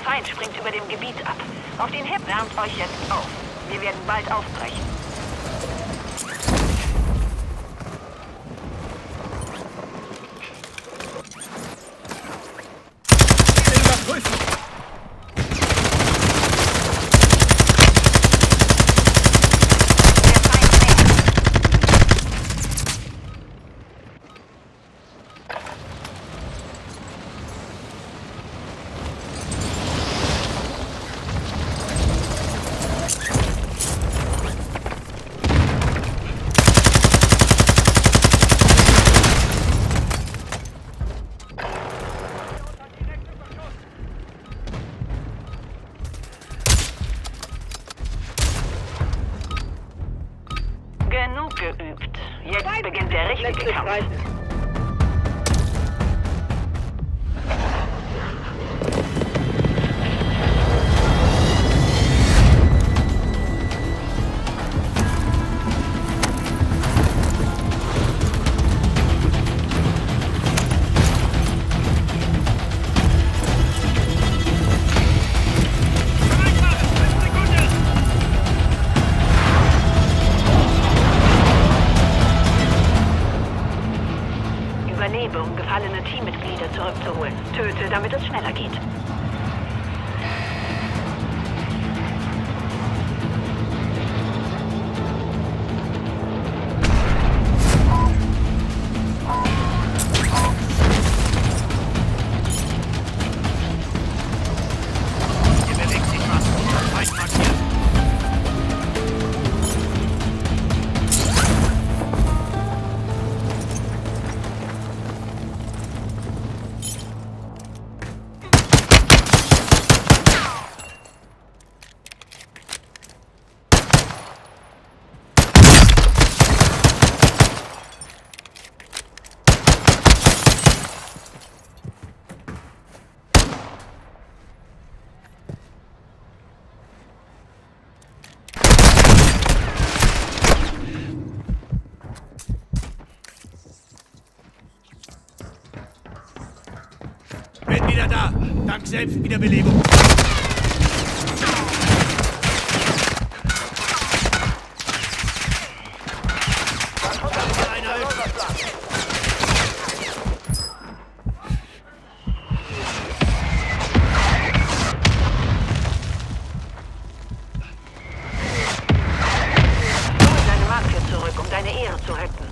Feind springt über dem Gebiet ab. Auf den Himmel wärmt euch jetzt auf. Wir werden bald aufbrechen. Genug geübt. Jetzt beginnt der richtige Kampf. Überlebe, um gefallene Teammitglieder zurückzuholen. Töte, damit es schneller geht. Bin wieder da. Dank Selbstwiederbelebung. Deine Marke zurück, um deine Ehre zu retten.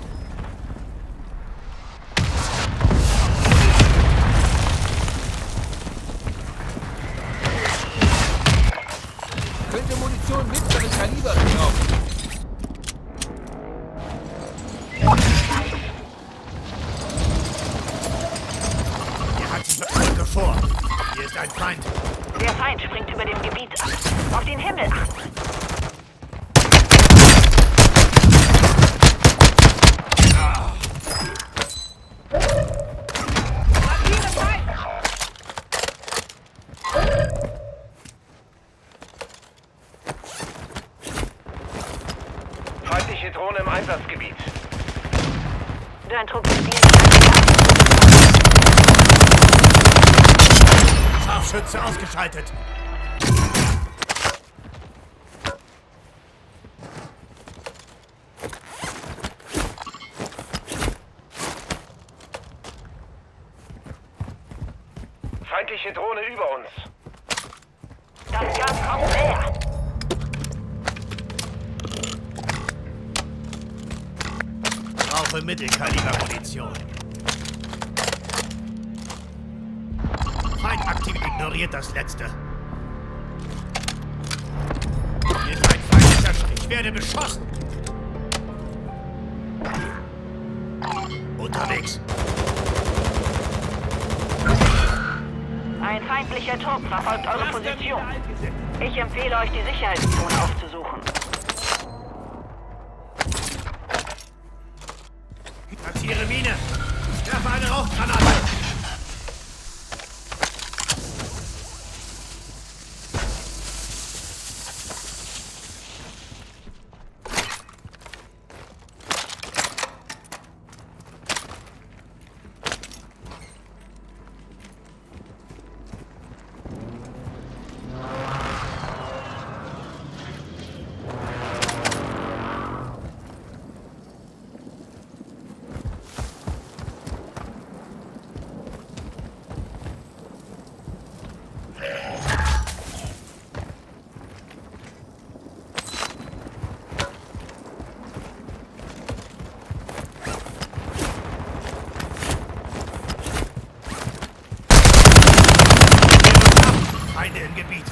Könnte Munition mittleren Kalibers brauchen. Der hat sich Brücke vor. Hier ist ein Feind. Der Feind springt über dem Gebiet ab. Auf den Himmel achten. Feindliche Drohne im Einsatzgebiet. Dein Trupp ist hier. Scharfschütze ausgeschaltet. Feindliche Drohne über uns. Das Gas kommt näher. Brauche Mittelkalibermunition. Feind aktiv ignoriert das letzte. Hier ist ein feindlicher Strich. Ich werde beschossen. Unterwegs. Ein feindlicher Trupp verfolgt eure Position. Ich empfehle euch, die Sicherheitszone aufzusuchen. Platziere Mine. Werfe eine Rauchgranate. im Gebiet.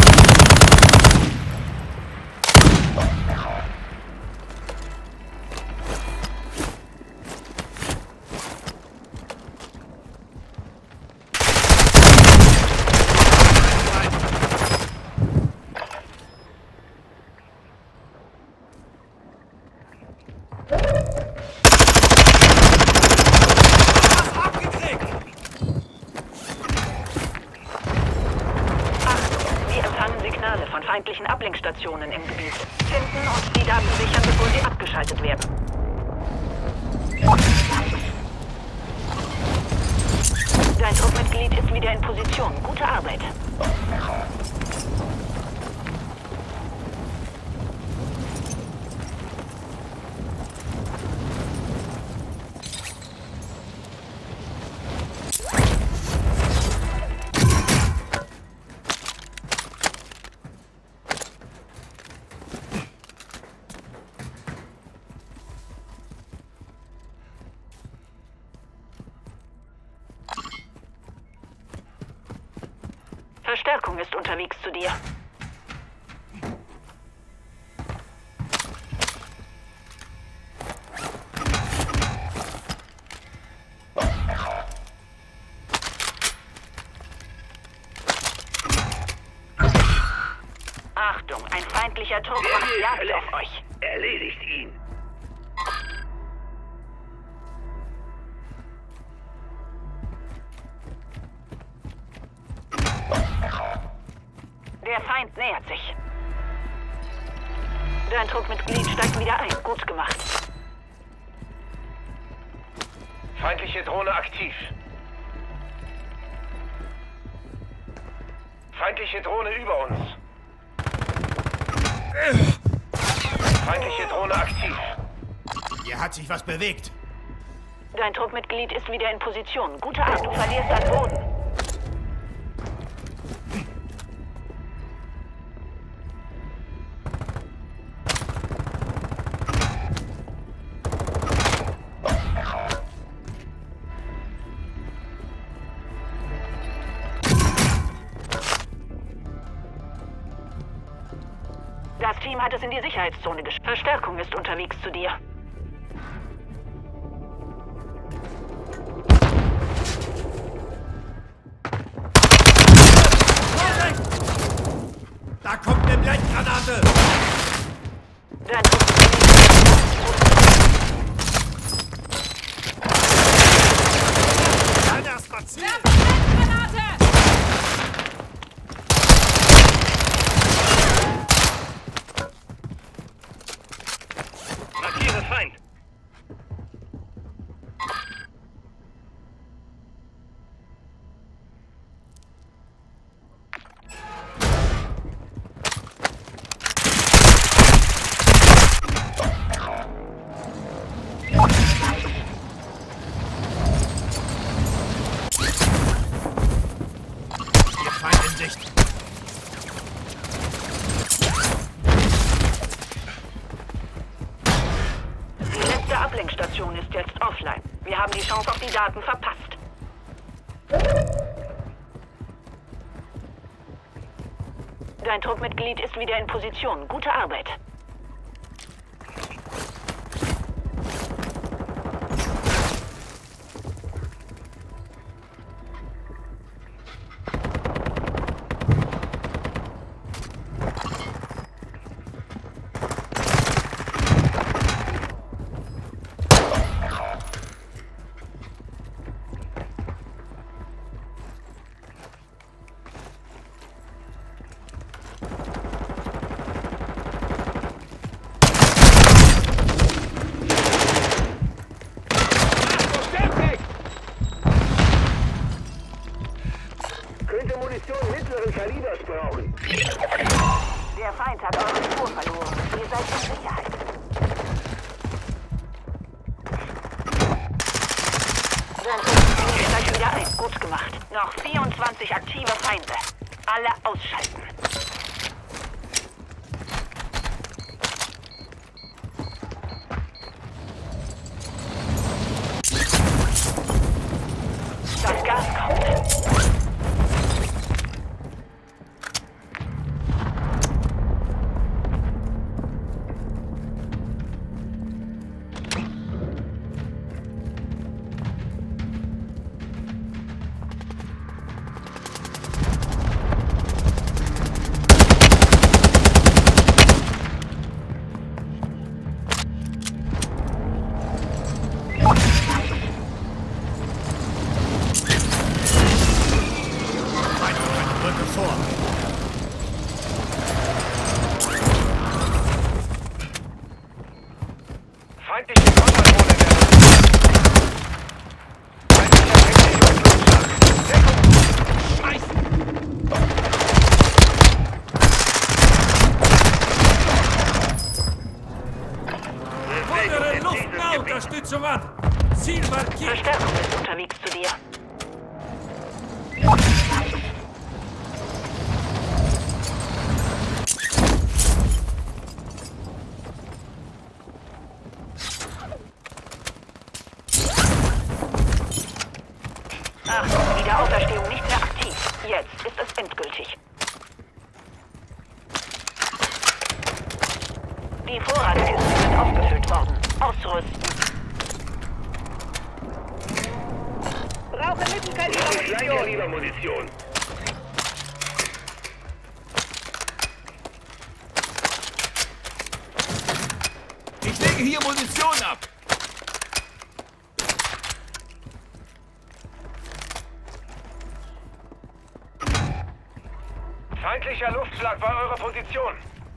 Von feindlichen Ablenkstationen im Gebiet. Finden und die Daten sichern, bevor sie abgeschaltet werden. Dein Truppmitglied ist wieder in Position. Gute Arbeit. Verstärkung ist unterwegs zu dir. Achtung, ein feindlicher Trupp macht Jagd auf euch. Erledigt ihn. Der Feind nähert sich. Dein Truppmitglied steigt wieder ein. Gut gemacht. Feindliche Drohne aktiv. Feindliche Drohne über uns. Feindliche Drohne aktiv. Hier hat sich was bewegt. Dein Truppmitglied ist wieder in Position. Gute Art, du verlierst an Boden. Das Team hat es in die Sicherheitszone geschafft. Verstärkung ist unterwegs zu dir. Da kommt eine Blendgranate! Dein Truppmitglied. Dann erst mal ziehen! Markiere Feind. Ihr Feind in Sicht. Die letzte Ablenkstation ist jetzt offline. Wir haben die Chance auf die Daten verpasst. Dein Truppmitglied ist wieder in Position. Gute Arbeit. Könnte Munition mittleren Kalibers brauchen. Der Feind hat eure Spur verloren. Ihr seid in Sicherheit. Dein Truppmitglied steigt wieder ein. Gut gemacht. Noch 24 aktive Feinde. Alle ausschalten. Das Gas kommt. Ziel markiert! Verstärkung ist unterwegs zu dir. Achtung, Wiederauferstehung nicht mehr aktiv. Jetzt ist es endgültig. Die Vorratskisten sind aufgefüllt worden. Ausrüsten. Brauche Mittelkalibermunition. Kleinkalibermunition. Ich lege hier Munition ab! Feindlicher Luftschlag bei eurer Position.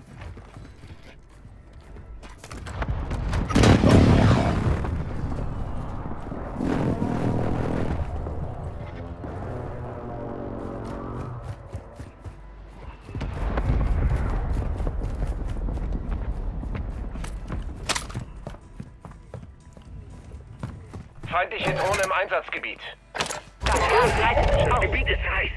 Feindliche Drohne im Einsatzgebiet. Das Gas breitet sich Das aus. Gebiet ist heiß.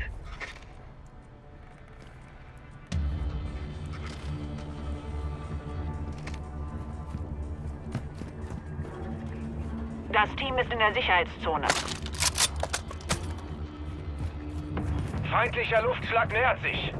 Das Team ist in der Sicherheitszone. Feindlicher Luftschlag nähert sich.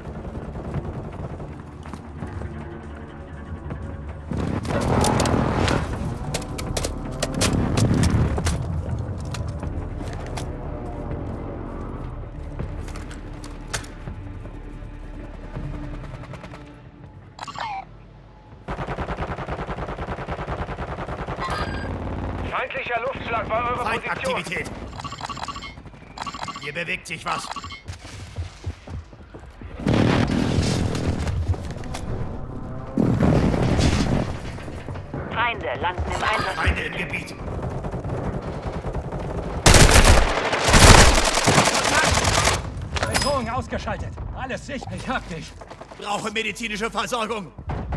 Feindlicher Luftschlag bei eurer Position. Feindaktivität. Hier bewegt sich was. Feinde landen im Einsatz. Feinde im Gebiet. Bedrohung ausgeschaltet. Alles sicher. Ich hab dich. Brauche medizinische Versorgung.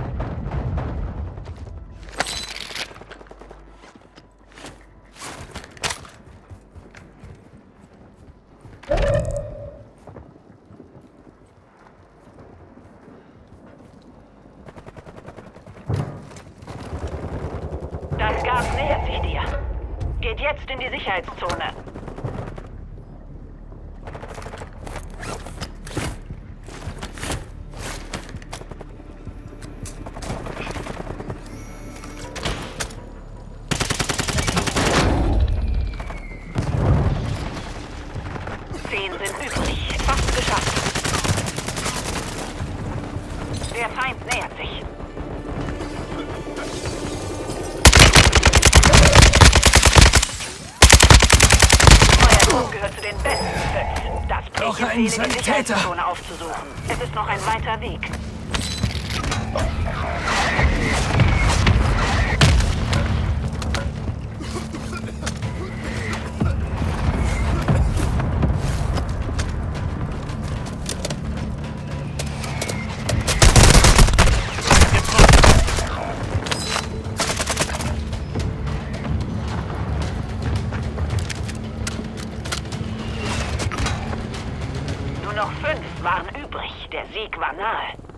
Das Gas nähert sich dir. Geht jetzt in die Sicherheitszone. Zehn sind übrig. Fast geschafft. Der Feind nähert sich. Euer gehört zu den besten 5. Das bringt Brauche die einen Ziele, die Sanitäter. Sicherheitszone aufzusuchen. Es ist noch ein weiter Weg. Nur noch 5 waren übrig. Der Sieg war nahe.